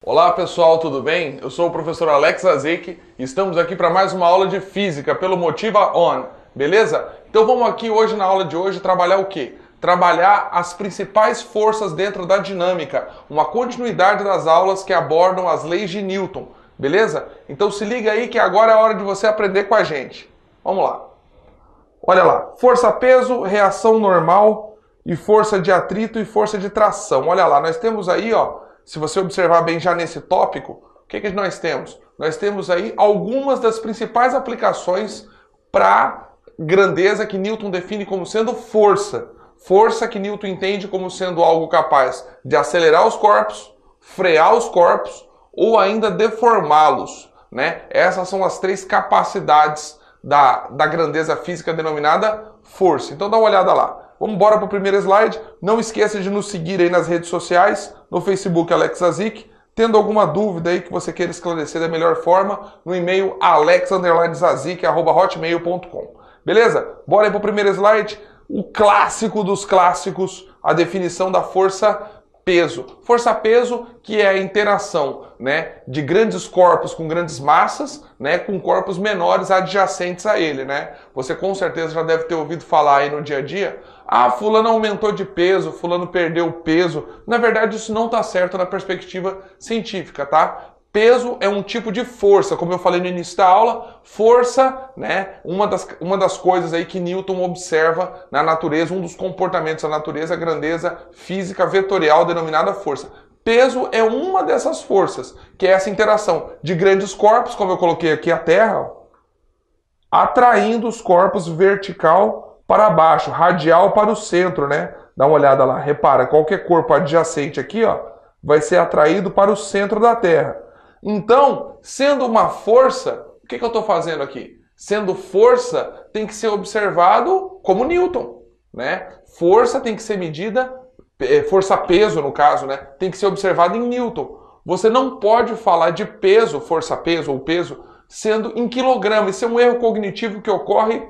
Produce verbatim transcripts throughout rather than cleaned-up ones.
Olá pessoal, tudo bem? Eu sou o professor Alex Azik e estamos aqui para mais uma aula de física pelo Motiva On, beleza? Então vamos aqui hoje na aula de hoje trabalhar o quê? Trabalhar as principais forças dentro da dinâmica, uma continuidade das aulas que abordam as leis de Newton, beleza? Então se liga aí que agora é a hora de você aprender com a gente. Vamos lá. Olha lá, força-peso, reação normal e força de atrito e força de tração. Olha lá, nós temos aí, ó, se você observar bem já nesse tópico, o que que nós temos? Nós temos aí algumas das principais aplicações para grandeza que Newton define como sendo força. Força que Newton entende como sendo algo capaz de acelerar os corpos, frear os corpos ou ainda deformá-los, né? Essas são as três capacidades da, da grandeza física denominada força. Então dá uma olhada lá. Vamos embora para o primeiro slide. Não esqueça de nos seguir aí nas redes sociais, no Facebook Alex Azik. Tendo alguma dúvida aí que você queira esclarecer da melhor forma, no e-mail alex underline zazik arroba hotmail ponto com. Beleza? Bora aí para o primeiro slide. O clássico dos clássicos, a definição da força-peso. Força-peso que é a interação, né, de grandes corpos com grandes massas, né, com corpos menores adjacentes a ele, né? Você com certeza já deve ter ouvido falar aí no dia a dia, ah, fulano aumentou de peso, fulano perdeu peso. Na verdade isso não está certo na perspectiva científica, tá? Peso é um tipo de força, como eu falei no início da aula, força, né, uma das, uma das coisas aí que Newton observa na natureza, um dos comportamentos da natureza, a grandeza física vetorial denominada força. Peso é uma dessas forças, que é essa interação de grandes corpos, como eu coloquei aqui a Terra, ó, atraindo os corpos vertical para baixo, radial para o centro, né? Dá uma olhada lá, repara, qualquer corpo adjacente aqui, ó, vai ser atraído para o centro da Terra. Então, sendo uma força, o que, que eu estou fazendo aqui? Sendo força, tem que ser observado como Newton, né? Força tem que ser medida, força-peso no caso, né? Tem que ser observado em Newton. Você não pode falar de peso, força-peso ou peso, sendo em quilograma. Isso é um erro cognitivo que ocorre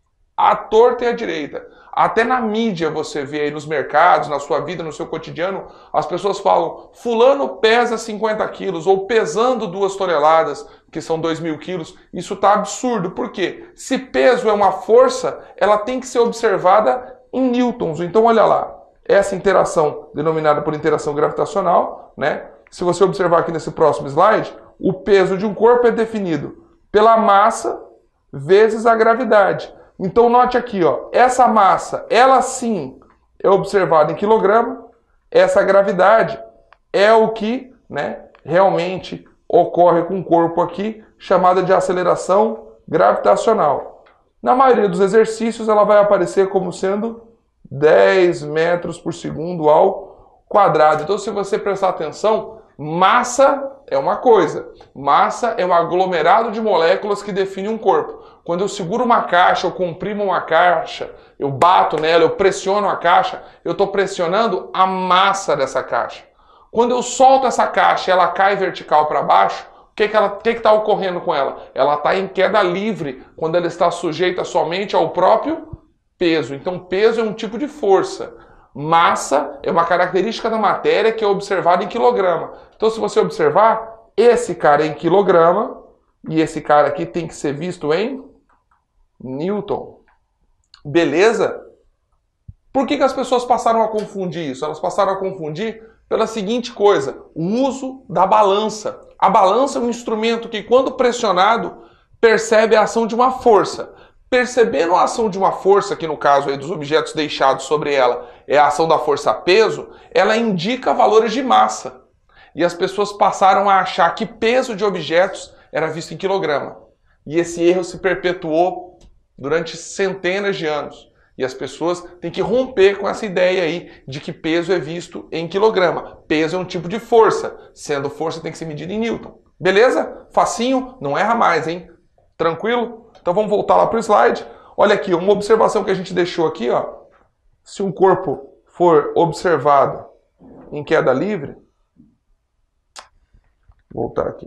à torta e à direita. Até na mídia você vê aí nos mercados, na sua vida, no seu cotidiano, as pessoas falam, fulano pesa cinquenta quilos, ou pesando duas toneladas, que são dois mil quilos. Isso tá absurdo. Por quê? Se peso é uma força, ela tem que ser observada em newtons. Então olha lá, essa interação denominada por interação gravitacional, né? Se você observar aqui nesse próximo slide, o peso de um corpo é definido pela massa vezes a gravidade. Então note aqui, ó, essa massa, ela sim é observada em quilograma, essa gravidade é o que, né, realmente ocorre com o corpo aqui, chamada de aceleração gravitacional. Na maioria dos exercícios ela vai aparecer como sendo dez metros por segundo ao quadrado. Então se você prestar atenção, massa é uma coisa, massa é um aglomerado de moléculas que define um corpo. Quando eu seguro uma caixa, eu comprimo uma caixa, eu bato nela, eu pressiono a caixa, eu estou pressionando a massa dessa caixa. Quando eu solto essa caixa e ela cai vertical para baixo, o que que ela, que que está ocorrendo com ela? Ela está em queda livre, quando ela está sujeita somente ao próprio peso. Então peso é um tipo de força. Massa é uma característica da matéria que é observada em quilograma. Então se você observar, esse cara é em quilograma e esse cara aqui tem que ser visto em Newton. Beleza? Por que que as pessoas passaram a confundir isso? Elas passaram a confundir pela seguinte coisa, o uso da balança. A balança é um instrumento que, quando pressionado, percebe a ação de uma força. Percebendo a ação de uma força, que no caso aí dos objetos deixados sobre ela é a ação da força-peso, ela indica valores de massa. E as pessoas passaram a achar que peso de objetos era visto em quilograma. E esse erro se perpetuou durante centenas de anos. E as pessoas têm que romper com essa ideia aí de que peso é visto em quilograma. Peso é um tipo de força, sendo força tem que ser medida em newton. Beleza? Facinho? Não erra mais, hein? Tranquilo? Então vamos voltar lá para o slide. Olha aqui, uma observação que a gente deixou aqui, ó. Se um corpo for observado em queda livre, vou voltar aqui.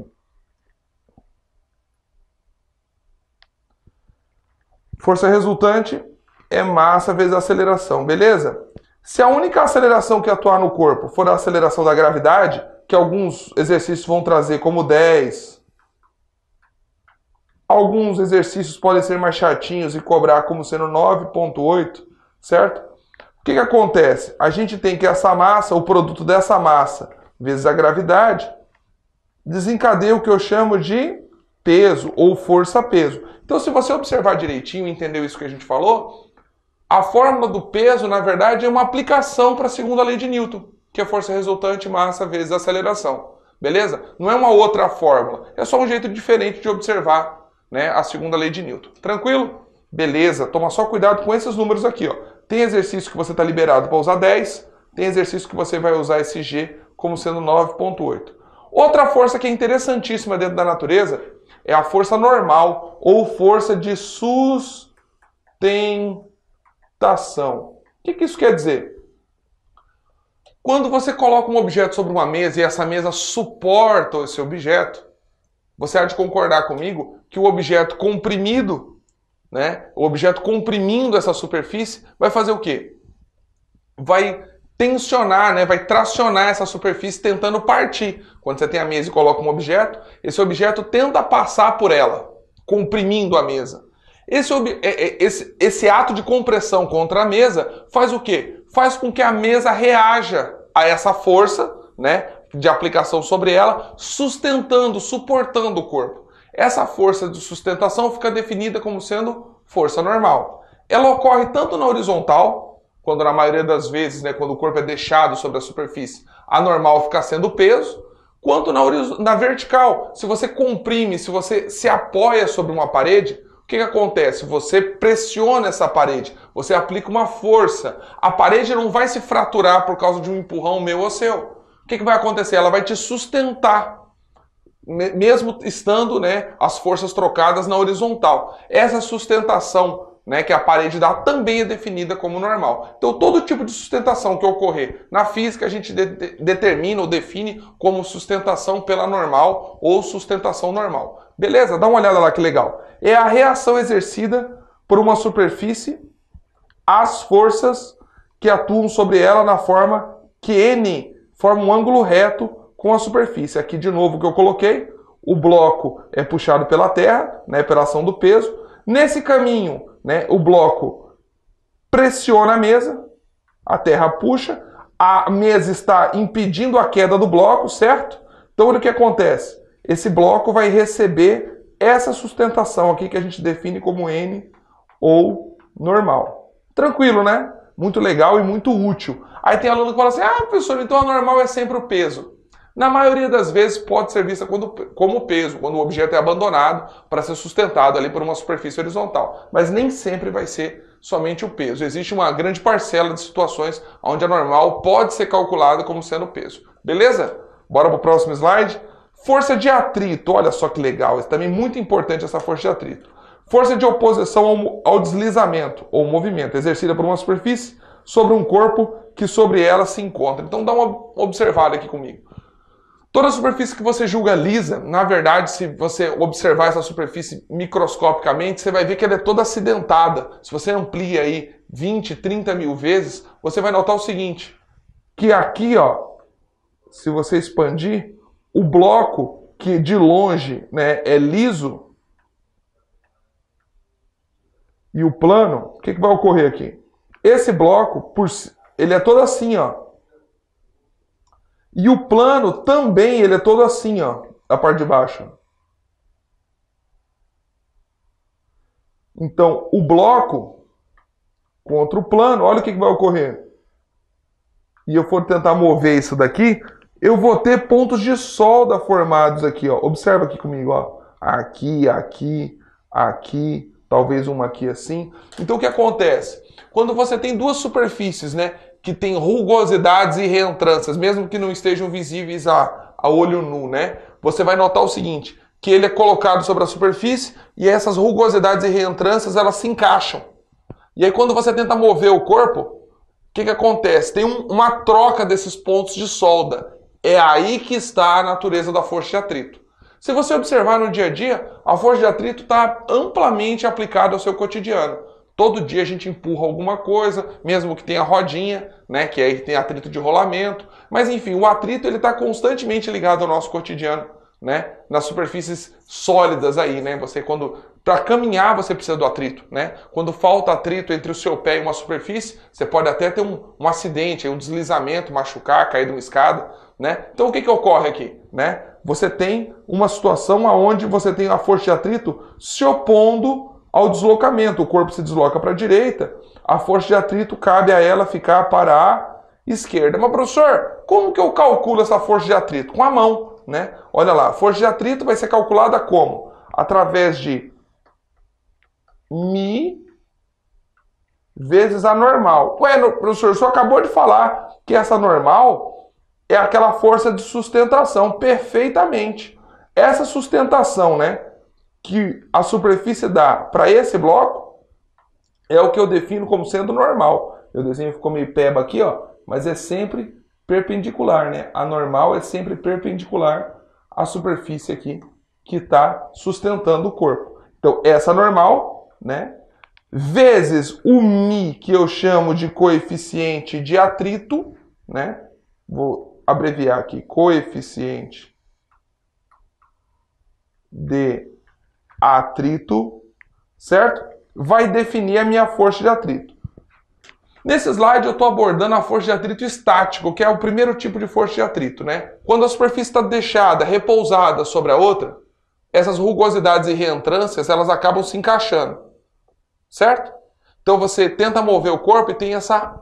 Força resultante é massa vezes aceleração, beleza? Se a única aceleração que atuar no corpo for a aceleração da gravidade, que alguns exercícios vão trazer como dez. Alguns exercícios podem ser mais chatinhos e cobrar como sendo nove ponto oito, certo? O que que acontece? A gente tem que essa massa, o produto dessa massa, vezes a gravidade, desencadeia o que eu chamo de peso ou força-peso. Então, se você observar direitinho e entendeu isso que a gente falou, a fórmula do peso, na verdade, é uma aplicação para a segunda lei de Newton, que é força resultante massa vezes aceleração. Beleza? Não é uma outra fórmula, é só um jeito diferente de observar, né, a segunda lei de Newton. Tranquilo? Beleza, toma só cuidado com esses números aqui, ó. Tem exercício que você está liberado para usar dez, tem exercício que você vai usar esse G como sendo nove ponto oito. Outra força que é interessantíssima dentro da natureza é a força normal ou força de sustentação. O que que isso quer dizer? Quando você coloca um objeto sobre uma mesa e essa mesa suporta esse objeto, você há de concordar comigo que o objeto comprimido, né, o objeto comprimindo essa superfície, vai fazer o quê? Vai tensionar, né, vai tracionar essa superfície tentando partir. Quando você tem a mesa e coloca um objeto, esse objeto tenta passar por ela, comprimindo a mesa. Esse, esse, esse ato de compressão contra a mesa faz o quê? Faz com que a mesa reaja a essa força, né, de aplicação sobre ela, sustentando, suportando o corpo. Essa força de sustentação fica definida como sendo força normal. Ela ocorre tanto na horizontal, quando na maioria das vezes, né, quando o corpo é deixado sobre a superfície, a normal fica sendo o peso, quanto na, na vertical. Se você comprime, se você se apoia sobre uma parede, o que que acontece? Você pressiona essa parede, você aplica uma força. A parede não vai se fraturar por causa de um empurrão meu ou seu. O que que vai acontecer? Ela vai te sustentar, mesmo estando, né, as forças trocadas na horizontal. Essa sustentação, né, que a parede dá também é definida como normal. Então todo tipo de sustentação que ocorrer na física a gente de de determina ou define como sustentação pela normal ou sustentação normal. Beleza? Dá uma olhada lá que legal. É a reação exercida por uma superfície às forças que atuam sobre ela na forma que N forma um ângulo reto com a superfície. Aqui de novo que eu coloquei, o bloco é puxado pela terra, né, pela ação do peso. Nesse caminho, né, o bloco pressiona a mesa, a terra puxa, a mesa está impedindo a queda do bloco, certo? Então olha o que acontece. Esse bloco vai receber essa sustentação aqui que a gente define como N ou normal. Tranquilo, né? Muito legal e muito útil. Aí tem aluno que fala assim, ah, professor, então a normal é sempre o peso. Na maioria das vezes pode ser vista como peso, quando o objeto é abandonado para ser sustentado ali por uma superfície horizontal. Mas nem sempre vai ser somente o peso. Existe uma grande parcela de situações onde a normal pode ser calculada como sendo peso. Beleza? Bora para o próximo slide. Força de atrito, olha só que legal, é também muito importante essa força de atrito. Força de oposição ao, ao deslizamento ou movimento, exercida por uma superfície sobre um corpo que sobre ela se encontra. Então dá uma observada aqui comigo. Toda superfície que você julga lisa, na verdade, se você observar essa superfície microscopicamente, você vai ver que ela é toda acidentada. Se você amplia aí vinte, trinta mil vezes, você vai notar o seguinte, que aqui, ó, se você expandir, o bloco que de longe, né, é liso e o plano, o que que vai ocorrer aqui? Esse bloco, por, ele é todo assim, ó. E o plano também, ele é todo assim, ó, a parte de baixo. Então, o bloco contra o plano, olha o que que vai ocorrer. E eu for tentar mover isso daqui, eu vou ter pontos de solda formados aqui, ó. Observa aqui comigo, ó. Aqui, aqui, aqui, talvez uma aqui assim. Então o que acontece? Quando você tem duas superfícies, né, que tem rugosidades e reentrâncias, mesmo que não estejam visíveis a, a olho nu, né, você vai notar o seguinte, que ele é colocado sobre a superfície e essas rugosidades e reentrâncias, elas se encaixam. E aí quando você tenta mover o corpo, o que que acontece? Tem um, uma troca desses pontos de solda. É aí que está a natureza da força de atrito. Se você observar no dia a dia, a força de atrito está amplamente aplicada ao seu cotidiano. Todo dia a gente empurra alguma coisa, mesmo que tenha rodinha, né, que aí tem atrito de rolamento. Mas enfim, o atrito ele está constantemente ligado ao nosso cotidiano, né, nas superfícies sólidas aí, né? Você quando para caminhar você precisa do atrito, né? Quando falta atrito entre o seu pé e uma superfície, você pode até ter um, um acidente, um deslizamento, machucar, cair de uma escada, né? Então o que que ocorre aqui, né? Você tem uma situação onde você tem a força de atrito se opondo ao deslocamento. O corpo se desloca para a direita, a força de atrito cabe a ela ficar para a esquerda. Mas professor, como que eu calculo essa força de atrito? Com a mão, né? Olha lá, a força de atrito vai ser calculada como? Através de Mi vezes a normal. Ué, professor, o senhor acabou de falar que essa normal é aquela força de sustentação. Perfeitamente. Essa sustentação, né, que a superfície dá para esse bloco é o que eu defino como sendo normal. Meu desenho ficou meio peba aqui, ó, mas é sempre perpendicular, né? A normal é sempre perpendicular à superfície aqui que está sustentando o corpo. Então, essa normal, né, vezes o Mi, que eu chamo de coeficiente de atrito, né? Vou abreviar aqui, coeficiente de atrito, certo? Vai definir a minha força de atrito. Nesse slide eu estou abordando a força de atrito estático, que é o primeiro tipo de força de atrito, né? Quando a superfície está deixada, repousada sobre a outra, essas rugosidades e reentrâncias, elas acabam se encaixando, certo? Então você tenta mover o corpo e tem essa...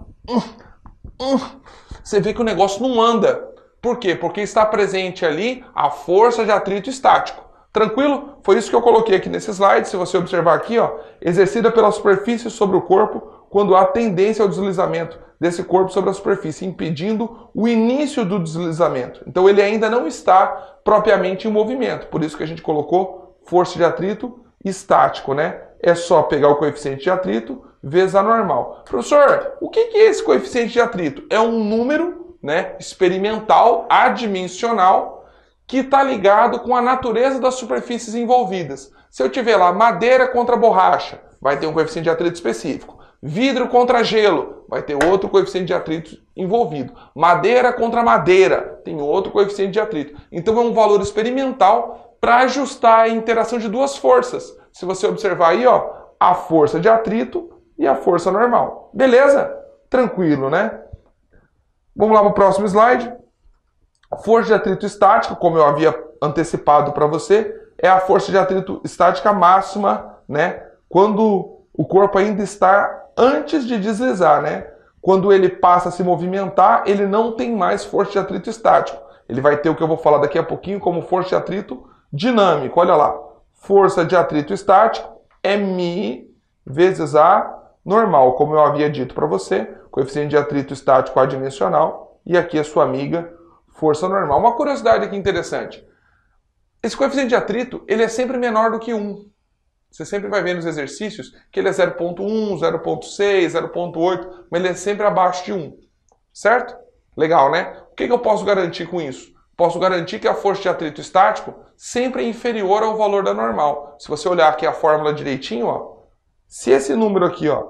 Você vê que o negócio não anda. Por quê? Porque está presente ali a força de atrito estático. Tranquilo? Foi isso que eu coloquei aqui nesse slide. Se você observar aqui, ó, exercida pela superfície sobre o corpo quando há tendência ao deslizamento desse corpo sobre a superfície, impedindo o início do deslizamento. Então ele ainda não está propriamente em movimento. Por isso que a gente colocou força de atrito estático, né? É só pegar o coeficiente de atrito vezes a normal. Professor, o que é esse coeficiente de atrito? É um número, né, experimental, adimensional, que está ligado com a natureza das superfícies envolvidas. Se eu tiver lá madeira contra borracha, vai ter um coeficiente de atrito específico. Vidro contra gelo, vai ter outro coeficiente de atrito envolvido. Madeira contra madeira, tem outro coeficiente de atrito. Então é um valor experimental para ajustar a interação de duas forças. Se você observar aí, ó, a força de atrito e a força normal. Beleza? Tranquilo, né? Vamos lá para o próximo slide. Força de atrito estática, como eu havia antecipado para você, é a força de atrito estática máxima, né? Quando o corpo ainda está antes de deslizar, né? Quando ele passa a se movimentar, ele não tem mais força de atrito estático. Ele vai ter o que eu vou falar daqui a pouquinho como força de atrito dinâmico. Olha lá. Força de atrito estático é Mi vezes A normal, como eu havia dito para você. Coeficiente de atrito estático adimensional. E aqui a sua amiga, força normal. Uma curiosidade aqui interessante. Esse coeficiente de atrito, ele é sempre menor do que um. Você sempre vai ver nos exercícios que ele é zero ponto um, zero ponto seis, zero ponto oito, mas ele é sempre abaixo de um. Certo? Legal, né? O que eu posso garantir com isso? Posso garantir que a força de atrito estático sempre é inferior ao valor da normal. Se você olhar aqui a fórmula direitinho, ó, se esse número aqui, ó,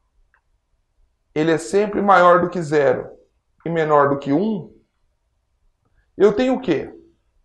ele é sempre maior do que zero e menor do que um, eu tenho o quê?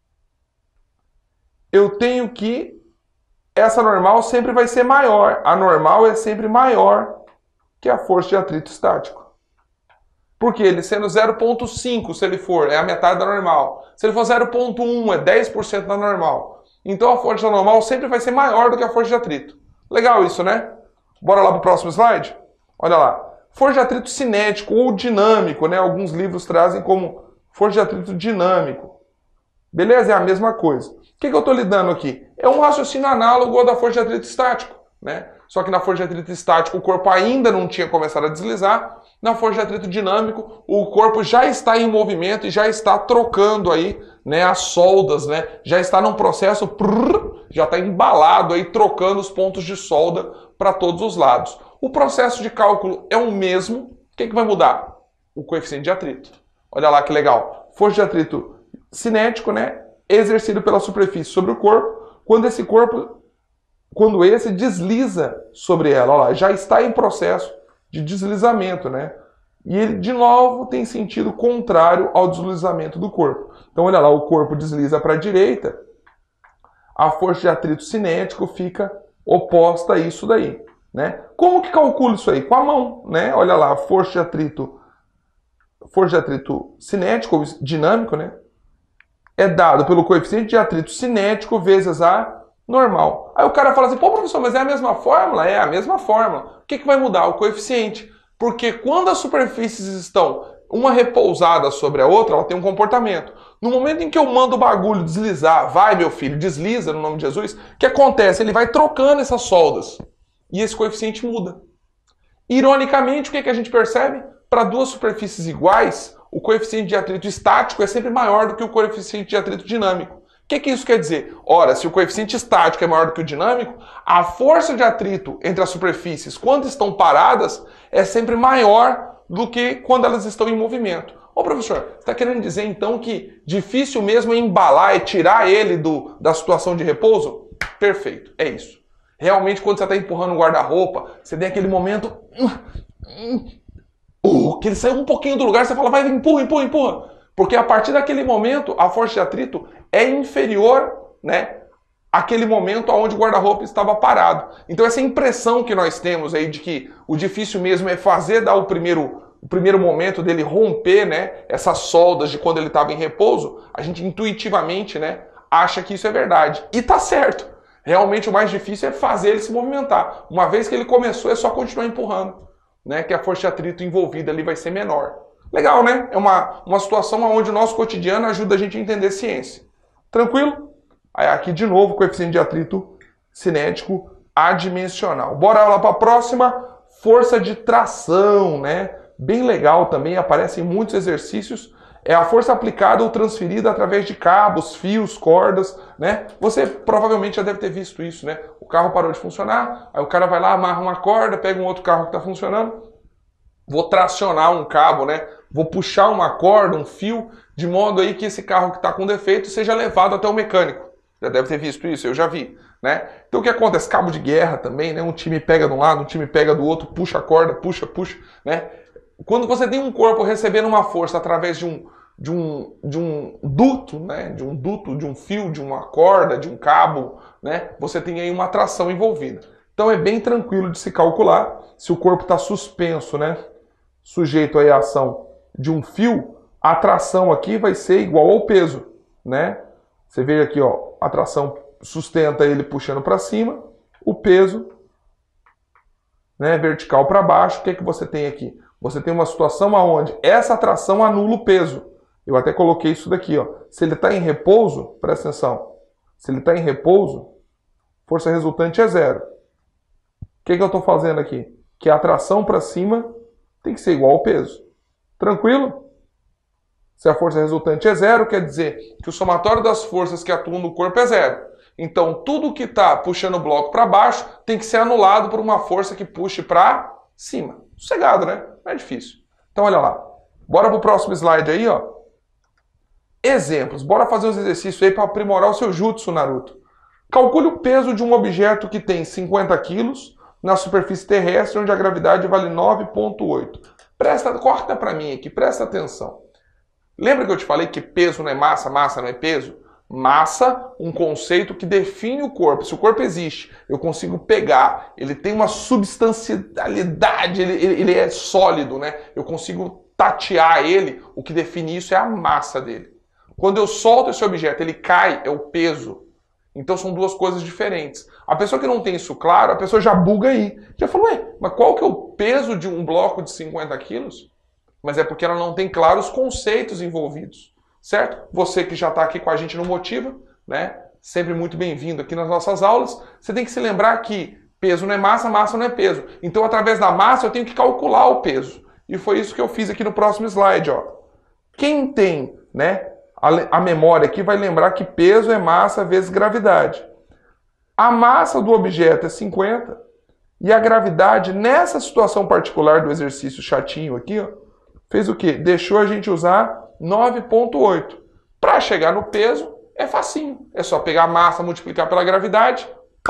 Eu tenho que essa normal sempre vai ser maior. A normal é sempre maior que a força de atrito estático. Porque ele sendo zero ponto cinco, se ele for, é a metade da normal. Se ele for zero ponto um, é dez por cento da normal. Então a força normal sempre vai ser maior do que a força de atrito. Legal isso, né? Bora lá para o próximo slide? Olha lá. Força de atrito cinético ou dinâmico, né? Alguns livros trazem como força de atrito dinâmico. Beleza? É a mesma coisa. O que, que eu estou lidando aqui? É um raciocínio análogo ao da força de atrito estático, né? Só que na força de atrito estático o corpo ainda não tinha começado a deslizar. Na força de atrito dinâmico o corpo já está em movimento e já está trocando aí, né, as soldas, né? Já está num processo, prrr, já está embalado aí, trocando os pontos de solda para todos os lados. O processo de cálculo é o mesmo. O que, que vai mudar? O coeficiente de atrito. Olha lá que legal. Força de atrito cinético, né? Exercido pela superfície sobre o corpo, quando esse corpo quando esse desliza sobre ela. Olha lá, já está em processo de deslizamento, né? E ele, de novo, tem sentido contrário ao deslizamento do corpo. Então, olha lá, o corpo desliza para a direita, a força de atrito cinético fica oposta a isso daí, né? Como que calcula isso aí? Com a mão, né? Olha lá, a força de atrito, força de atrito cinético, ou dinâmico, né? É dado pelo coeficiente de atrito cinético vezes a normal. Aí o cara fala assim, pô, professor, mas é a mesma fórmula? É a mesma fórmula. O que, que vai mudar? O coeficiente. Porque quando as superfícies estão uma repousada sobre a outra, ela tem um comportamento. No momento em que eu mando o bagulho deslizar, vai meu filho, desliza no nome de Jesus, o que acontece? Ele vai trocando essas soldas. E esse coeficiente muda. Ironicamente, o que, que a gente percebe? Para duas superfícies iguais, o coeficiente de atrito estático é sempre maior do que o coeficiente de atrito dinâmico. O que, que isso quer dizer? Ora, se o coeficiente estático é maior do que o dinâmico, a força de atrito entre as superfícies, quando estão paradas, é sempre maior do que quando elas estão em movimento. Ô professor, você está querendo dizer então que difícil mesmo é embalar e tirar ele do, da situação de repouso? Perfeito, é isso. Realmente, quando você está empurrando o guarda-roupa, você tem aquele momento uh, que ele saiu um pouquinho do lugar, você fala, vai, empurra, empurra, empurra. Porque a partir daquele momento, a força de atrito é inferior, né, àquele momento onde o guarda-roupa estava parado. Então essa impressão que nós temos aí de que o difícil mesmo é fazer dar o primeiro, o primeiro momento dele romper, né, essas soldas de quando ele estava em repouso, a gente intuitivamente, né, acha que isso é verdade. E tá certo. Realmente o mais difícil é fazer ele se movimentar. Uma vez que ele começou, é só continuar empurrando, né, que a força de atrito envolvida ali vai ser menor. Legal, né? É uma, uma situação onde o nosso cotidiano ajuda a gente a entender ciência. Tranquilo? Aí aqui de novo, coeficiente de atrito cinético adimensional. Bora lá para a próxima, força de tração, né? Bem legal também, aparece em muitos exercícios. É a força aplicada ou transferida através de cabos, fios, cordas, né? Você provavelmente já deve ter visto isso, né? O carro parou de funcionar, aí o cara vai lá, amarra uma corda, pega um outro carro que está funcionando, vou tracionar um cabo, né? Vou puxar uma corda, um fio, de modo aí que esse carro que está com defeito seja levado até o mecânico. Já deve ter visto isso, eu já vi, né? Então o que acontece? Cabo de guerra também, né? Um time pega de um lado, um time pega do outro, puxa a corda, puxa, puxa, né? Quando você tem um corpo recebendo uma força através de um, de um, de um duto, né? De um duto, de um fio, de uma corda, de um cabo, né? Você tem aí uma atração envolvida. Então é bem tranquilo de se calcular se o corpo está suspenso, né? Sujeito aí à ação de um fio, a tração aqui vai ser igual ao peso, né? Você vê aqui, ó, a tração sustenta ele puxando para cima, o peso, né, vertical para baixo. O que é que você tem aqui? Você tem uma situação onde essa tração anula o peso. Eu até coloquei isso daqui, ó. Se ele está em repouso, presta atenção, se ele está em repouso, força resultante é zero. O que é que eu estou fazendo aqui? Que a tração para cima tem que ser igual ao peso. Tranquilo? Se a força resultante é zero, quer dizer que o somatório das forças que atuam no corpo é zero. Então, tudo que está puxando o bloco para baixo tem que ser anulado por uma força que puxe para cima. Sossegado, né? Não é difícil. Então, olha lá. Bora para o próximo slide aí, ó. Exemplos. Bora fazer os exercícios aí para aprimorar o seu jutsu, Naruto. Calcule o peso de um objeto que tem cinquenta quilos na superfície terrestre, onde a gravidade vale nove vírgula oito. Presta, corta para mim aqui, presta atenção. Lembra que eu te falei que peso não é massa, massa não é peso? Massa, um conceito que define o corpo. Se o corpo existe, eu consigo pegar, ele tem uma substancialidade, ele, ele, ele é sólido, né? Eu consigo tatear ele, o que define isso é a massa dele. Quando eu solto esse objeto, ele cai, é o peso. Então são duas coisas diferentes. A pessoa que não tem isso claro, a pessoa já buga aí. Já falou, ué, mas qual que é o peso de um bloco de cinquenta quilos? Mas é porque ela não tem claro os conceitos envolvidos, certo? Você que já está aqui com a gente no Motiva, né? Sempre muito bem-vindo aqui nas nossas aulas. Você tem que se lembrar que peso não é massa, massa não é peso. Então, através da massa, eu tenho que calcular o peso. E foi isso que eu fiz aqui no próximo slide, ó. Quem tem, né, a, a memória aqui vai lembrar que peso é massa vezes gravidade. A massa do objeto é cinquenta e a gravidade, nessa situação particular do exercício chatinho aqui, ó, fez o quê? Deixou a gente usar nove vírgula oito. Para chegar no peso, é facinho. É só pegar a massa, multiplicar pela gravidade, pau.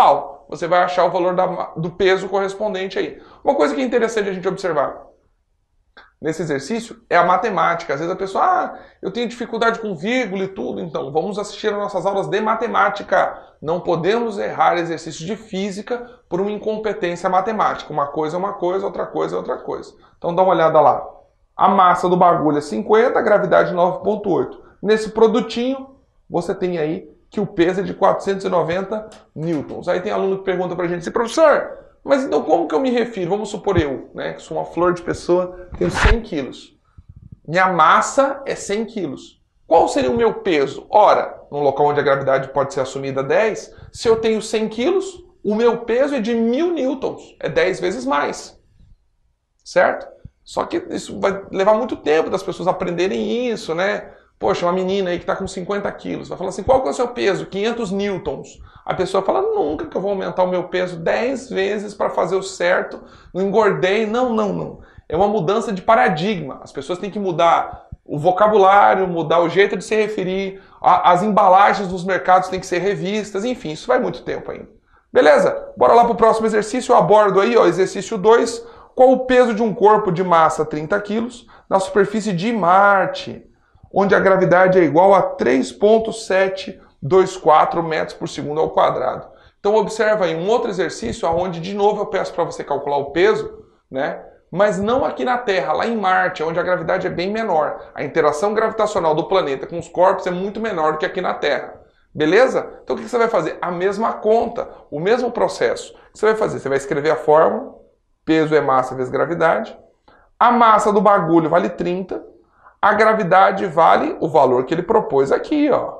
você vai achar o valor da, do peso correspondente aí. Uma coisa que é interessante a gente observar nesse exercício é a matemática. Às vezes a pessoa, ah, eu tenho dificuldade com vírgula e tudo, então vamos assistir às nossas aulas de matemática. Não podemos errar exercícios de física por uma incompetência matemática. Uma coisa é uma coisa, outra coisa é outra coisa. Então dá uma olhada lá. A massa do bagulho é cinquenta, a gravidade nove vírgula oito. Nesse produtinho, você tem aí que o peso é de quatrocentos e noventa newtons. Aí tem aluno que pergunta pra gente assim, professor, mas então como que eu me refiro? Vamos supor eu, né, que sou uma flor de pessoa, tenho cem quilos. Minha massa é cem quilos. Qual seria o meu peso? Ora, num local onde a gravidade pode ser assumida dez, se eu tenho cem quilos, o meu peso é de mil newtons. É dez vezes mais. Certo? Só que isso vai levar muito tempo das pessoas aprenderem isso, né? Poxa, uma menina aí que está com cinquenta quilos, vai falar assim, qual que é o seu peso? quinhentos newtons. A pessoa fala, nunca que eu vou aumentar o meu peso dez vezes para fazer o certo, não engordei. Não, não, não. É uma mudança de paradigma. As pessoas têm que mudar o vocabulário, mudar o jeito de se referir, as embalagens dos mercados têm que ser revistas, enfim, isso vai muito tempo ainda. Beleza? Bora lá para o próximo exercício, eu abordo aí, ó, exercício dois, qual o peso de um corpo de massa trinta quilos na superfície de Marte, onde a gravidade é igual a três vírgula setecentos e vinte e quatro metros por segundo ao quadrado. Então observa aí um outro exercício onde de novo eu peço para você calcular o peso, né? Mas não aqui na Terra, lá em Marte, onde a gravidade é bem menor. A interação gravitacional do planeta com os corpos é muito menor do que aqui na Terra. Beleza? Então o que você vai fazer? A mesma conta, o mesmo processo. O que você vai fazer? Você vai escrever a fórmula, peso é massa vezes gravidade. A massa do bagulho vale trinta. A gravidade vale o valor que ele propôs aqui, ó.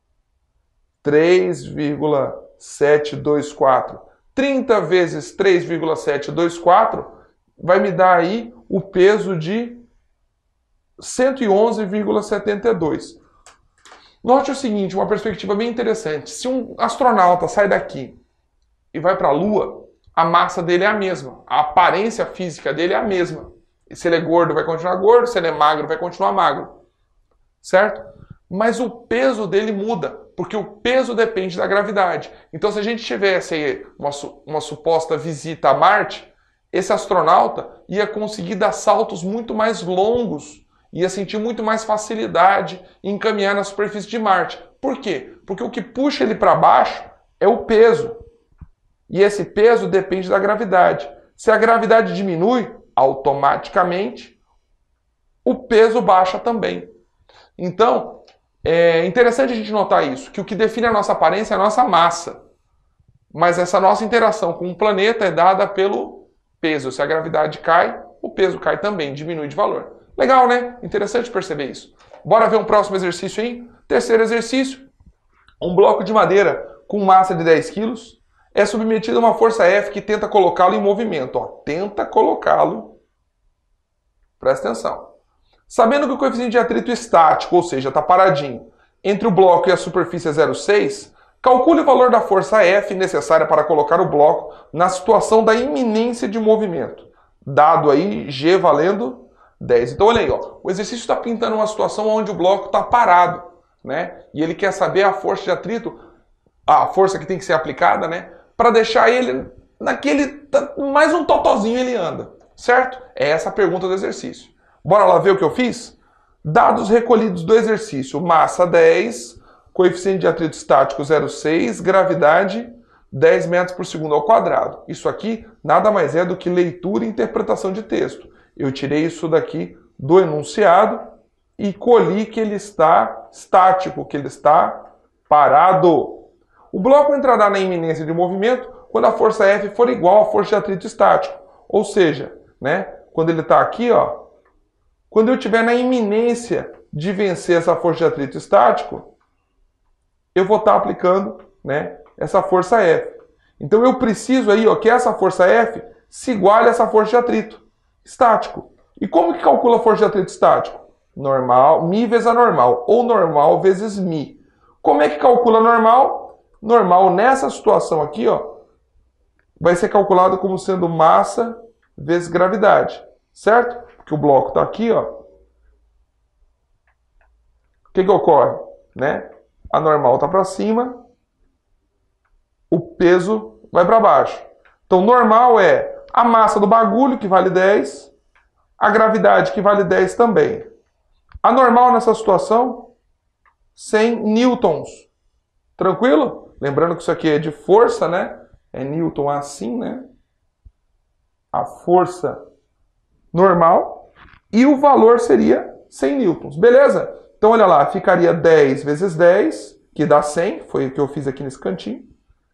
três vírgula setecentos e vinte e quatro. trinta vezes três vírgula setecentos e vinte e quatro vai me dar aí o peso de cento e onze vírgula setenta e dois. Note o seguinte, uma perspectiva bem interessante. Se um astronauta sai daqui e vai para a Lua, a massa dele é a mesma. A aparência física dele é a mesma. E se ele é gordo, vai continuar gordo. Se ele é magro, vai continuar magro. Certo? Mas o peso dele muda, porque o peso depende da gravidade. Então, se a gente tivesse aí uma, uma suposta visita a Marte, esse astronauta ia conseguir dar saltos muito mais longos, ia sentir muito mais facilidade em caminhar na superfície de Marte. Por quê? Porque o que puxa ele para baixo é o peso. E esse peso depende da gravidade. Se a gravidade diminui, automaticamente o peso baixa também. Então, é interessante a gente notar isso, que o que define a nossa aparência é a nossa massa. Mas essa nossa interação com o planeta é dada pelo peso. Se a gravidade cai, o peso cai também, diminui de valor. Legal, né? Interessante perceber isso. Bora ver um próximo exercício aí? Terceiro exercício. Um bloco de madeira com massa de dez quilos é submetido a uma força F que tenta colocá-lo em movimento. Ó, tenta colocá-lo. Presta atenção. Sabendo que o coeficiente de atrito estático, ou seja, está paradinho, entre o bloco e a superfície é zero vírgula seis, calcule o valor da força F necessária para colocar o bloco na situação da iminência de movimento. Dado aí G valendo dez. Então olha aí, ó, o exercício está pintando uma situação onde o bloco está parado, né? E ele quer saber a força de atrito, a força que tem que ser aplicada, né? Para deixar ele naquele, mais um totozinho ele anda, certo? É essa a pergunta do exercício. Bora lá ver o que eu fiz? Dados recolhidos do exercício, massa dez, coeficiente de atrito estático zero vírgula seis, gravidade dez metros por segundo ao quadrado. Isso aqui nada mais é do que leitura e interpretação de texto. Eu tirei isso daqui do enunciado e colhi que ele está estático, que ele está parado. O bloco entrará na iminência de movimento quando a força F for igual à força de atrito estático. Ou seja, né, quando ele está aqui, ó, quando eu estiver na iminência de vencer essa força de atrito estático, eu vou estar aplicando, né, essa força F. Então eu preciso aí, ó, que essa força F se iguale a essa força de atrito estático. E como que calcula a força de atrito estático? Normal, mi vezes a normal, ou normal vezes mi. Como é que calcula normal? Normal nessa situação aqui, ó, vai ser calculado como sendo massa vezes gravidade, certo? Porque o bloco está aqui, ó. O que que ocorre? Né? A normal está para cima, o peso vai para baixo. Então, normal é a massa do bagulho, que vale dez, a gravidade, que vale dez também. Anormal nessa situação, cem newtons. Tranquilo? Lembrando que isso aqui é de força, né? É newton assim, né? A força normal. E o valor seria cem newtons. Beleza? Então, olha lá, ficaria dez vezes dez, que dá cem. Foi o que eu fiz aqui nesse cantinho.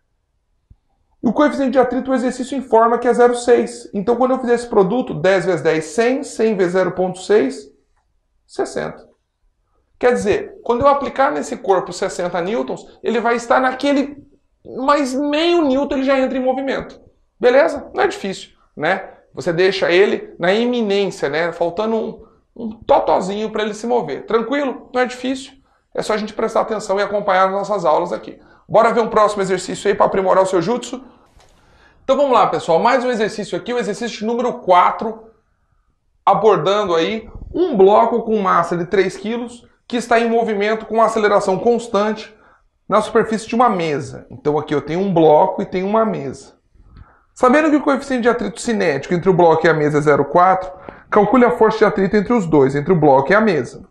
E o coeficiente de atrito, o exercício informa que é zero vírgula seis. Então, quando eu fizer esse produto, dez vezes dez, cem. cem vezes zero vírgula seis, sessenta. Quer dizer, quando eu aplicar nesse corpo sessenta newtons, ele vai estar naquele... mais meio newton ele já entra em movimento. Beleza? Não é difícil, né? Você deixa ele na iminência, né? Faltando um, um totozinho para ele se mover. Tranquilo? Não é difícil. É só a gente prestar atenção e acompanhar as nossas aulas aqui. Bora ver um próximo exercício aí para aprimorar o seu jutsu? Então vamos lá, pessoal. Mais um exercício aqui, o exercício número quatro, abordando aí um bloco com massa de três quilos que está em movimento com aceleração constante na superfície de uma mesa. Então aqui eu tenho um bloco e tenho uma mesa. Sabendo que o coeficiente de atrito cinético entre o bloco e a mesa é zero vírgula quatro, calcule a força de atrito entre os dois, entre o bloco e a mesa.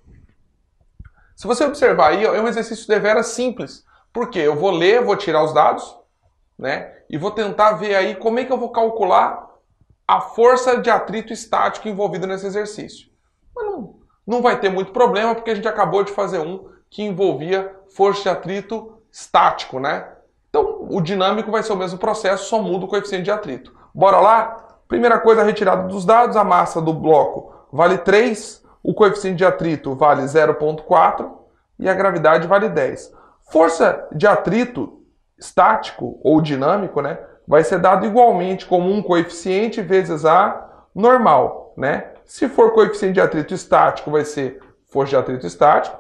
Se você observar aí, ó, é um exercício deveras simples. Porque eu vou ler, vou tirar os dados, né? E vou tentar ver aí como é que eu vou calcular a força de atrito estático envolvida nesse exercício. Mas não, não vai ter muito problema, porque a gente acabou de fazer um que envolvia força de atrito estático, né? Então, o dinâmico vai ser o mesmo processo, só muda o coeficiente de atrito. Bora lá? Primeira coisa, a retirada dos dados, a massa do bloco vale três, o coeficiente de atrito vale zero vírgula quatro e a gravidade vale dez. Força de atrito estático ou dinâmico, né, vai ser dado igualmente como um coeficiente vezes A normal, né? Se for coeficiente de atrito estático, vai ser força de atrito estático.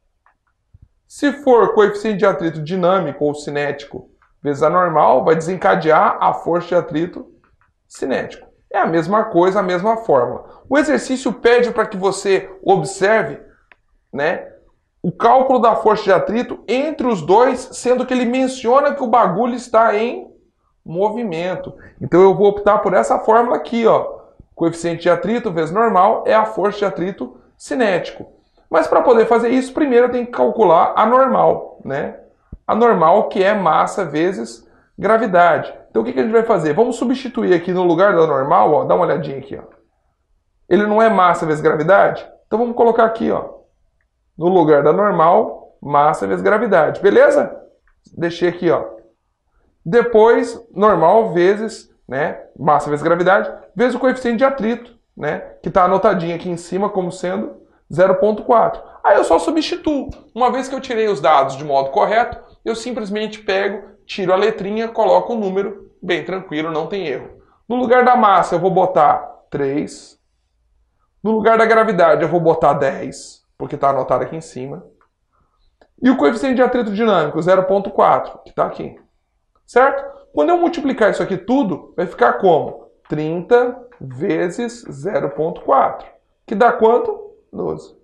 Se for coeficiente de atrito dinâmico ou cinético vezes A normal, vai desencadear a força de atrito cinético. É a mesma coisa, a mesma fórmula. O exercício pede para que você observe, né, o cálculo da força de atrito entre os dois, sendo que ele menciona que o bagulho está em movimento. Então eu vou optar por essa fórmula aqui, ó. Coeficiente de atrito vezes normal é a força de atrito cinético. Mas para poder fazer isso, primeiro eu tenho que calcular a normal, né? A normal, que é massa vezes gravidade. Então o que que a gente vai fazer? Vamos substituir aqui no lugar da normal, ó, dá uma olhadinha aqui, ó. Ele não é massa vezes gravidade? Então vamos colocar aqui, ó. No lugar da normal, massa vezes gravidade. Beleza? Deixei aqui, ó. Depois, normal vezes, né, massa vezes gravidade, vezes o coeficiente de atrito, né, que está anotadinho aqui em cima como sendo zero vírgula quatro. Aí eu só substituo. Uma vez que eu tirei os dados de modo correto, eu simplesmente pego, tiro a letrinha, coloco o número, bem tranquilo, não tem erro. No lugar da massa eu vou botar três. No lugar da gravidade eu vou botar dez. Porque está anotado aqui em cima. E o coeficiente de atrito dinâmico, zero vírgula quatro, que está aqui. Certo? Quando eu multiplicar isso aqui tudo, vai ficar como? trinta vezes zero vírgula quatro. Que dá quanto? doze.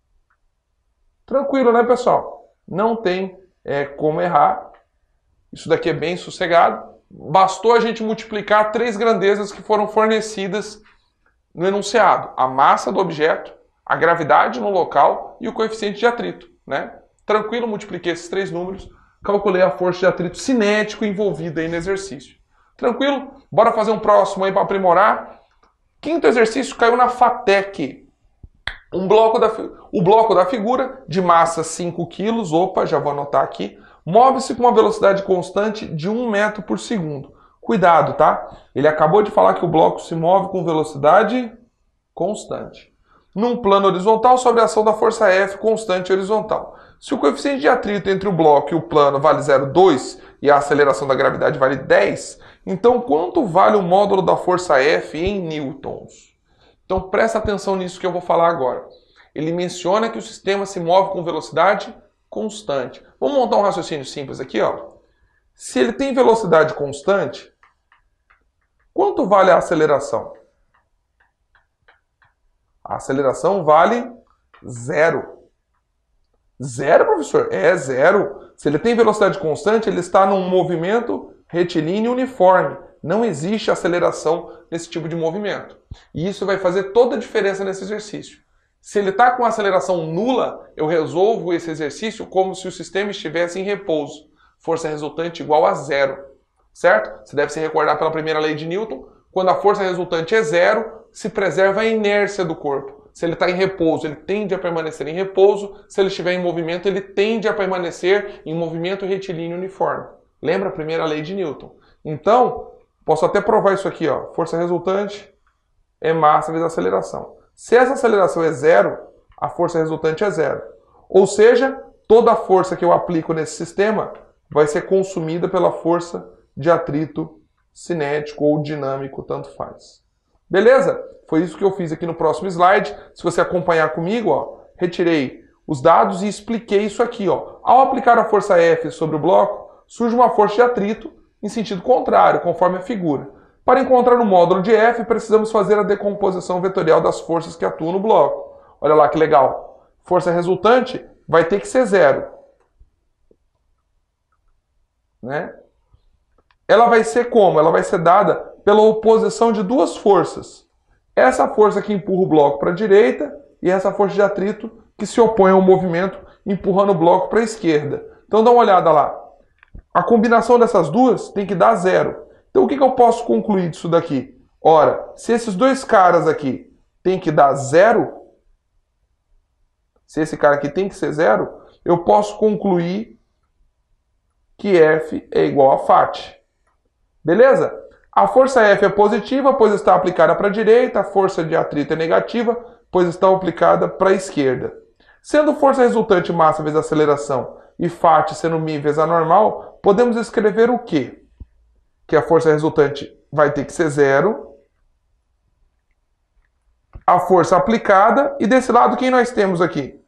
Tranquilo, né, pessoal? Não tem é, como errar. Isso daqui é bem sossegado. Bastou a gente multiplicar três grandezas que foram fornecidas no enunciado. A massa do objeto, a gravidade no local e o coeficiente de atrito, né? Tranquilo, multipliquei esses três números, calculei a força de atrito cinético envolvida aí no exercício. Tranquilo? Bora fazer um próximo aí para aprimorar. Quinto exercício caiu na FATEC. Um bloco da, o bloco da figura, de massa cinco quilos, opa, já vou anotar aqui, move-se com uma velocidade constante de um metro por segundo. Cuidado, tá? Ele acabou de falar que o bloco se move com velocidade constante. Num plano horizontal sobre a ação da força F constante horizontal. Se o coeficiente de atrito entre o bloco e o plano vale zero vírgula dois e a aceleração da gravidade vale dez, então quanto vale o módulo da força F em newtons? Então presta atenção nisso que eu vou falar agora. Ele menciona que o sistema se move com velocidade constante. Vamos montar um raciocínio simples aqui, ó. Se ele tem velocidade constante, quanto vale a aceleração? A aceleração vale zero. Zero, professor? É zero. Se ele tem velocidade constante, ele está num movimento retilíneo uniforme. Não existe aceleração nesse tipo de movimento. E isso vai fazer toda a diferença nesse exercício. Se ele está com aceleração nula, eu resolvo esse exercício como se o sistema estivesse em repouso. Força resultante igual a zero. Certo? Você deve se recordar pela primeira lei de Newton. Quando a força resultante é zero, se preserva a inércia do corpo. Se ele está em repouso, ele tende a permanecer em repouso. Se ele estiver em movimento, ele tende a permanecer em movimento retilíneo uniforme. Lembra a primeira lei de Newton? Então, posso até provar isso aqui, ó. Força resultante é massa vezes aceleração. Se essa aceleração é zero, a força resultante é zero. Ou seja, toda a força que eu aplico nesse sistema vai ser consumida pela força de atrito cinético ou dinâmico, tanto faz. Beleza? Foi isso que eu fiz aqui no próximo slide. Se você acompanhar comigo, ó, retirei os dados e expliquei isso aqui. Ó. Ao aplicar a força F sobre o bloco, surge uma força de atrito em sentido contrário, conforme a figura. Para encontrar o módulo de F, precisamos fazer a decomposição vetorial das forças que atuam no bloco. Olha lá que legal. Força resultante vai ter que ser zero. Né? Ela vai ser como? Ela vai ser dada pela oposição de duas forças. Essa força que empurra o bloco para a direita e essa força de atrito que se opõe ao movimento empurrando o bloco para a esquerda. Então dá uma olhada lá. A combinação dessas duas tem que dar zero. Então o que, que eu posso concluir disso daqui? Ora, se esses dois caras aqui tem que dar zero, se esse cara aqui tem que ser zero, eu posso concluir que F é igual a F A T. Beleza? A força F é positiva, pois está aplicada para a direita, a força de atrito é negativa, pois está aplicada para a esquerda. Sendo força resultante massa vezes aceleração e F A T sendo μ vezes a normal, podemos escrever o quê? Que a força resultante vai ter que ser zero, a força aplicada, e desse lado quem nós temos aqui?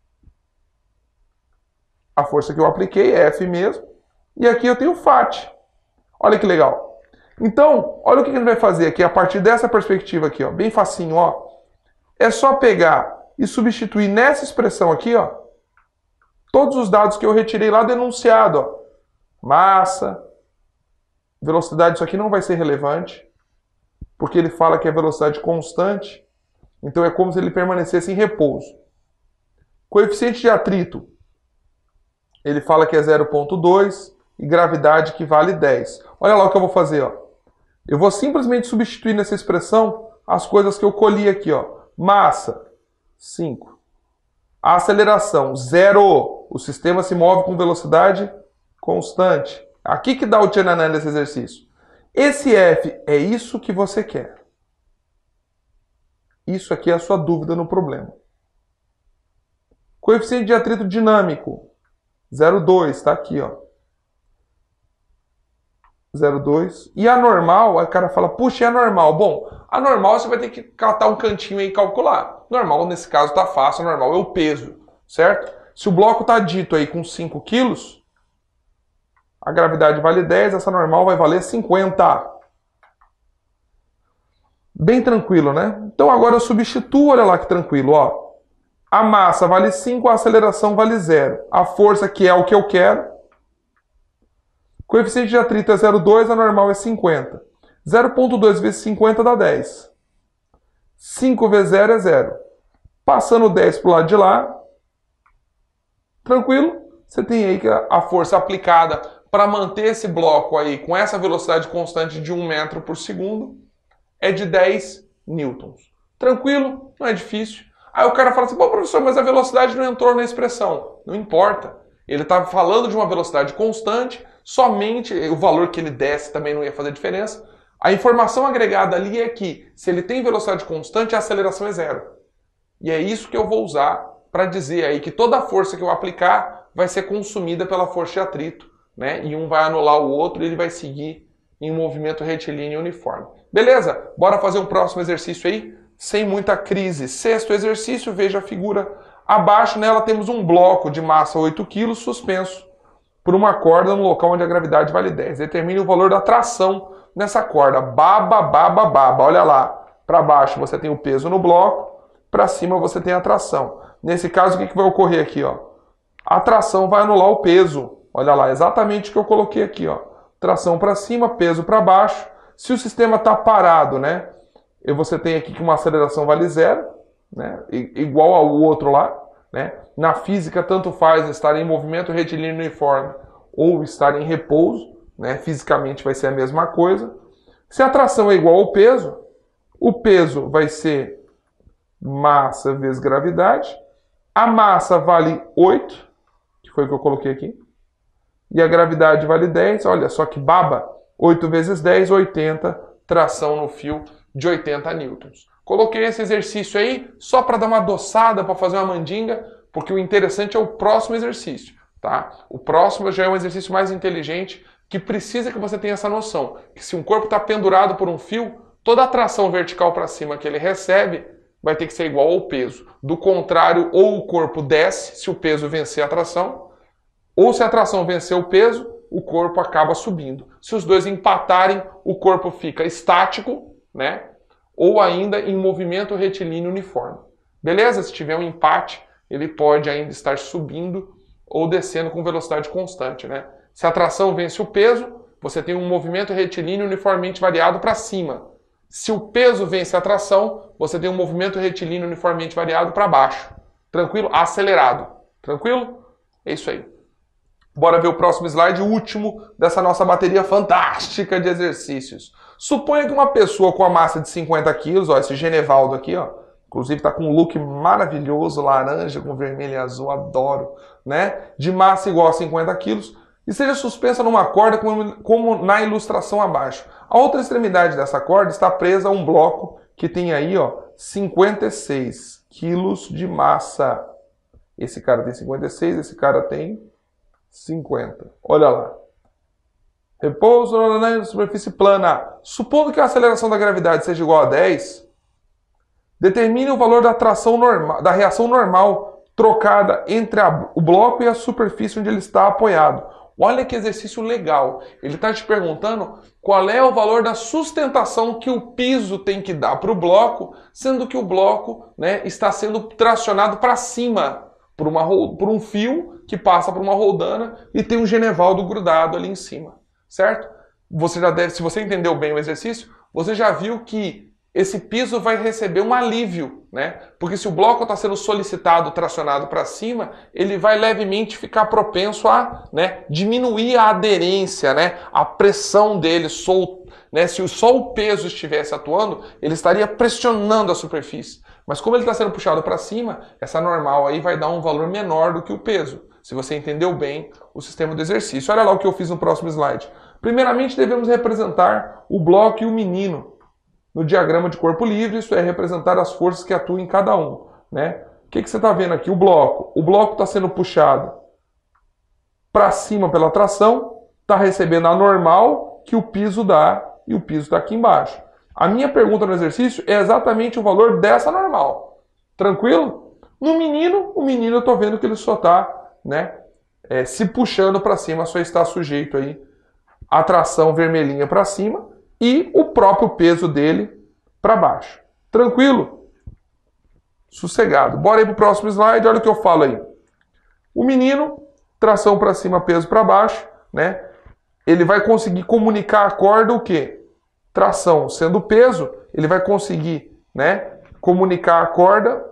A força que eu apliquei é F mesmo, e aqui eu tenho F A T. Olha que legal. Então, olha o que a gente vai fazer aqui a partir dessa perspectiva aqui, ó, bem facinho, ó. É só pegar e substituir nessa expressão aqui, ó, todos os dados que eu retirei lá do enunciado, ó. Massa, velocidade, isso aqui não vai ser relevante, porque ele fala que é velocidade constante, então é como se ele permanecesse em repouso. Coeficiente de atrito, ele fala que é zero vírgula dois e gravidade que vale dez. Olha lá o que eu vou fazer, ó. Eu vou simplesmente substituir nessa expressão as coisas que eu colhi aqui, ó. Massa, cinco. A aceleração, zero. O sistema se move com velocidade constante. Aqui que dá o tchananã nesse exercício. Esse F é isso que você quer. Isso aqui é a sua dúvida no problema. Coeficiente de atrito dinâmico, zero vírgula dois, está aqui, ó. zero vírgula dois. E a normal, aí o cara fala, puxa, é a normal. Bom, a normal você vai ter que catar um cantinho aí e calcular. Normal, nesse caso, tá fácil, a normal é o peso, certo? Se o bloco tá dito aí com cinco quilos, a gravidade vale dez, essa normal vai valer cinquenta. Bem tranquilo, né? Então agora eu substituo, olha lá que tranquilo, ó. A massa vale cinco, a aceleração vale zero. A força, que é o que eu quero. Coeficiente de atrito é zero vírgula dois, a normal é cinquenta. zero vírgula dois vezes cinquenta dá dez. cinco vezes zero é zero. Passando dez para o lado de lá, tranquilo? Você tem aí que a força aplicada para manter esse bloco aí com essa velocidade constante de um metro por segundo é de dez newtons. Tranquilo? Não é difícil. Aí o cara fala assim, pô, professor, mas a velocidade não entrou na expressão. Não importa. Ele está falando de uma velocidade constante, somente o valor que ele desse também não ia fazer diferença. A informação agregada ali é que, se ele tem velocidade constante, a aceleração é zero. E é isso que eu vou usar para dizer aí que toda a força que eu aplicar vai ser consumida pela força de atrito, né? E um vai anular o outro e ele vai seguir em um movimento retilíneo uniforme. Beleza? Bora fazer um próximo exercício aí, sem muita crise. Sexto exercício, veja a figura abaixo. Nela temos um bloco de massa oito quilos suspenso por uma corda no local onde a gravidade vale dez. Determine o valor da tração nessa corda. Baba, baba, baba. Olha lá. Para baixo você tem o peso no bloco, para cima você tem a tração. Nesse caso, o que, que vai ocorrer aqui? Ó? A tração vai anular o peso. Olha lá, exatamente o que eu coloquei aqui. Ó. tração para cima, peso para baixo. Se o sistema está parado, né, e você tem aqui que uma aceleração vale zero, né, igual ao outro lá. Né? Na física, tanto faz estar em movimento retilíneo uniforme ou estar em repouso. Né? Fisicamente vai ser a mesma coisa. Se a tração é igual ao peso, o peso vai ser massa vezes gravidade. A massa vale oito, que foi o que eu coloquei aqui. E a gravidade vale dez. Olha só que baba. oito vezes dez, oitenta. Tração no fio de oitenta newtons. Coloquei esse exercício aí só para dar uma adoçada, para fazer uma mandinga, porque o interessante é o próximo exercício. Tá? O próximo já é um exercício mais inteligente, que precisa que você tenha essa noção. Que se um corpo está pendurado por um fio, toda a tração vertical para cima que ele recebe vai ter que ser igual ao peso. Do contrário, ou o corpo desce se o peso vencer a tração, ou se a tração vencer o peso, o corpo acaba subindo. Se os dois empatarem, o corpo fica estático, né? Ou ainda em movimento retilíneo uniforme. Beleza? Se tiver um empate, ele pode ainda estar subindo ou descendo com velocidade constante, né? Se a tração vence o peso, você tem um movimento retilíneo uniformemente variado para cima. Se o peso vence a tração, você tem um movimento retilíneo uniformemente variado para baixo. Tranquilo? Acelerado. Tranquilo? É isso aí. Bora ver o próximo slide, o último dessa nossa bateria fantástica de exercícios. Suponha que uma pessoa com a massa de cinquenta quilos, ó, esse Genevaldo aqui, ó, inclusive está com um look maravilhoso, laranja com vermelho e azul, adoro, né? De massa igual a cinquenta quilos, e seja suspensa numa corda como, como na ilustração abaixo. A outra extremidade dessa corda está presa a um bloco que tem aí, ó, cinquenta e seis quilos de massa. Esse cara tem cinquenta e seis, esse cara tem cinquenta. Olha lá. Repouso na superfície plana. Supondo que a aceleração da gravidade seja igual a dez, determine o valor da tração normal, da reação normal trocada entre a, o bloco e a superfície onde ele está apoiado. Olha que exercício legal. Ele está te perguntando qual é o valor da sustentação que o piso tem que dar para o bloco, sendo que o bloco, né, está sendo tracionado para cima por, uma, por um fio que passa por uma roldana e tem um Genevaldo grudado ali em cima. Certo? Você já deve, se você entendeu bem o exercício, você já viu que esse piso vai receber um alívio, né? Porque se o bloco está sendo solicitado, tracionado para cima, ele vai levemente ficar propenso a, né, diminuir a aderência, né? A pressão dele solto, né? Se só o peso estivesse atuando, ele estaria pressionando a superfície. Mas como ele está sendo puxado para cima, essa normal aí vai dar um valor menor do que o peso. Se você entendeu bem o sistema do exercício. Olha lá o que eu fiz no próximo slide. Primeiramente, devemos representar o bloco e o menino no diagrama de corpo livre, isso é representar as forças que atuam em cada um. Né? O que, que você está vendo aqui? O bloco. O bloco está sendo puxado para cima pela tração, está recebendo a normal que o piso dá e o piso está aqui embaixo. A minha pergunta no exercício é exatamente o valor dessa normal. Tranquilo? No menino, o menino eu estou vendo que ele só está, né, é, se puxando para cima, só está sujeito aí à tração vermelhinha para cima e o próprio peso dele para baixo. Tranquilo? Sossegado. Bora aí para o próximo slide, olha o que eu falo aí. O menino, tração para cima, peso para baixo, né? Ele vai conseguir comunicar a corda o quê? Tração sendo peso, ele vai conseguir, né, comunicar a corda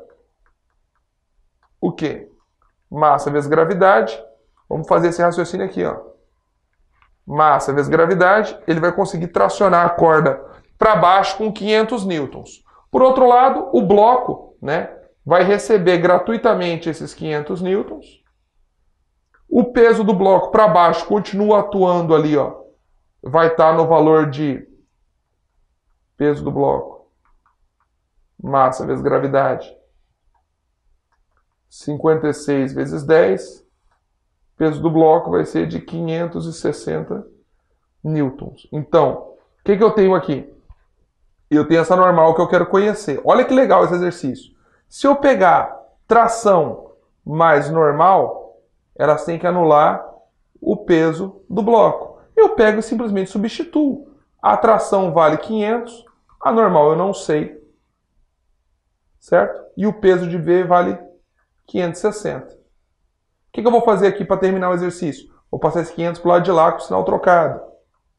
o quê? Massa vezes gravidade. Vamos fazer esse raciocínio aqui, ó. Massa vezes gravidade, ele vai conseguir tracionar a corda para baixo com quinhentos newtons. Por outro lado, o bloco, né, vai receber gratuitamente esses quinhentos newtons. O peso do bloco para baixo continua atuando ali, ó. Vai estar no valor de peso do bloco, massa vezes gravidade, cinquenta e seis vezes dez, peso do bloco vai ser de quinhentos e sessenta newtons. Então, o que, que eu tenho aqui? Eu tenho essa normal que eu quero conhecer. Olha que legal esse exercício. Se eu pegar tração mais normal, elas têm que anular o peso do bloco. Eu pego e simplesmente substituo. A tração vale quinhentos, a normal eu não sei, certo? E o peso de V vale quinhentos e sessenta. O que, que eu vou fazer aqui para terminar o exercício? Vou passar esse quinhentos para o lado de lá com o sinal trocado.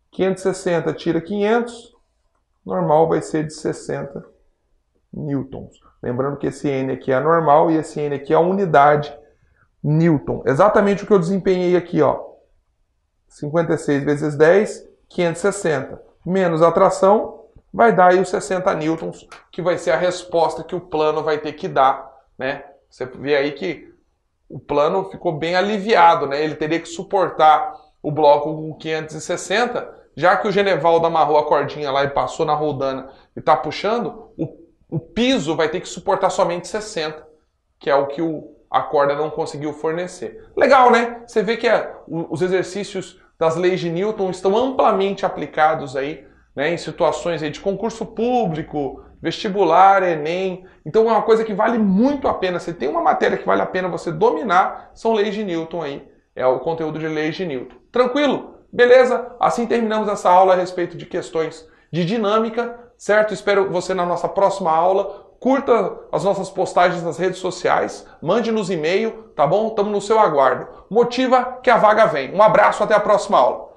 quinhentos e sessenta tira quinhentos, normal vai ser de sessenta newtons. Lembrando que esse N aqui é a normal e esse N aqui é a unidade Newton. Exatamente o que eu desempenhei aqui, ó. cinquenta e seis vezes dez, quinhentos e sessenta. Menos a tração, vai dar aí os sessenta newtons, que vai ser a resposta que o plano vai ter que dar, né? Você vê aí que o plano ficou bem aliviado, né? Ele teria que suportar o bloco com quinhentos e sessenta, já que o Genevaldo amarrou a cordinha lá e passou na roldana e está puxando, o, o piso vai ter que suportar somente sessenta, que é o que o, a corda não conseguiu fornecer. Legal, né? Você vê que a, os exercícios das leis de Newton estão amplamente aplicados aí, né, em situações aí de concurso público, vestibular, Enem. Então é uma coisa que vale muito a pena. Se tem uma matéria que vale a pena você dominar, são leis de Newton aí. É o conteúdo de leis de Newton. Tranquilo? Beleza? Assim terminamos essa aula a respeito de questões de dinâmica, certo? Espero você na nossa próxima aula. Curta as nossas postagens nas redes sociais, mande-nos e-mail, tá bom? Estamos no seu aguardo. Motiva que a vaga vem. Um abraço, até a próxima aula.